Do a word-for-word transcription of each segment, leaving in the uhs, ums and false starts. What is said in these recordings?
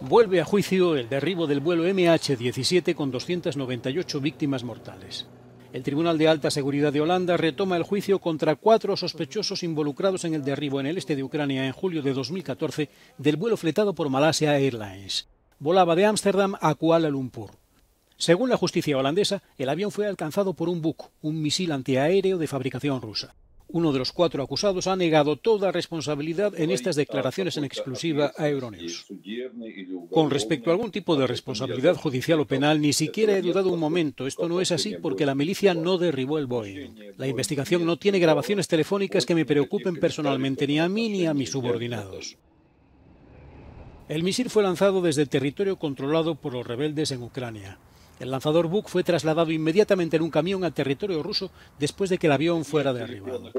Vuelve a juicio el derribo del vuelo M H diecisiete con doscientas noventa y ocho víctimas mortales. El Tribunal de Alta Seguridad de Holanda retoma el juicio contra cuatro sospechosos involucrados en el derribo en el este de Ucrania en julio de dos mil catorce del vuelo fletado por Malaysia Airlines. Volaba de Ámsterdam a Kuala Lumpur. Según la justicia holandesa, el avión fue alcanzado por un Buk, un misil antiaéreo de fabricación rusa. Uno de los cuatro acusados ha negado toda responsabilidad en estas declaraciones en exclusiva a Euronews. Con respecto a algún tipo de responsabilidad judicial o penal, ni siquiera he dudado un momento. Esto no es así porque la milicia no derribó el Boeing. La investigación no tiene grabaciones telefónicas que me preocupen personalmente, ni a mí ni a mis subordinados. El misil fue lanzado desde el territorio controlado por los rebeldes en Ucrania. El lanzador Buk fue trasladado inmediatamente en un camión al territorio ruso después de que el avión fuera derribado.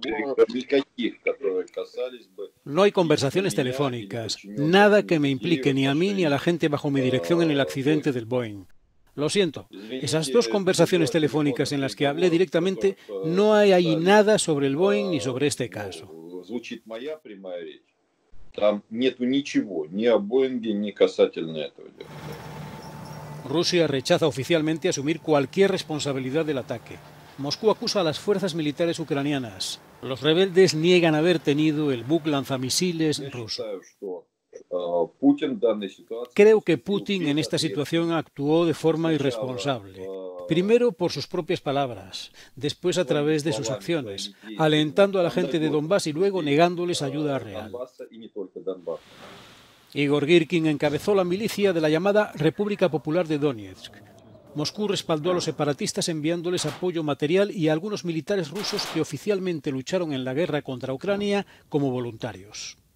No hay conversaciones telefónicas, nada que me implique ni a mí ni a la gente bajo mi dirección en el accidente del Boeing. Lo siento, esas dos conversaciones telefónicas en las que hablé directamente, no hay ahí nada sobre el Boeing ni sobre este caso. Rusia rechaza oficialmente asumir cualquier responsabilidad del ataque. Moscú acusa a las fuerzas militares ucranianas. Los rebeldes niegan haber tenido el Buk lanzamisiles ruso. Creo que Putin en esta situación actuó de forma irresponsable. Primero por sus propias palabras, después a través de sus acciones, alentando a la gente de Donbass y luego negándoles ayuda real. Igor Girkin encabezó la milicia de la llamada República Popular de Donetsk. Moscú respaldó a los separatistas enviándoles apoyo material y a algunos militares rusos que oficialmente lucharon en la guerra contra Ucrania como voluntarios.